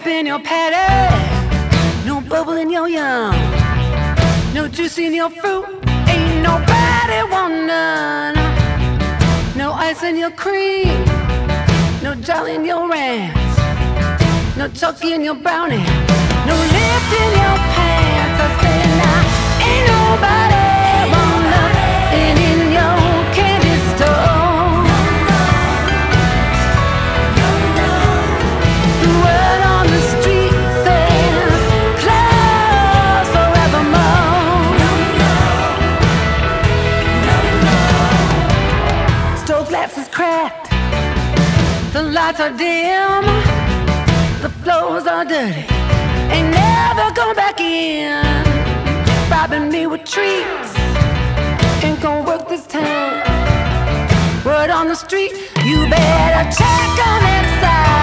in your patty, no bubble in your yum, no juice in your fruit, ain't nobody want none. No ice in your cream, no jelly in your ranch, no chalky in your brownie, no lift in your pants. I say now, ain't nobody want nothing in your candy store. The word on the street says closed forevermore. Stove glass is cracked, the lights are dim, the floors are dirty, ain't never going back in. Robbing me with treats, ain't gonna work this time. Word on the street, you better check on that side.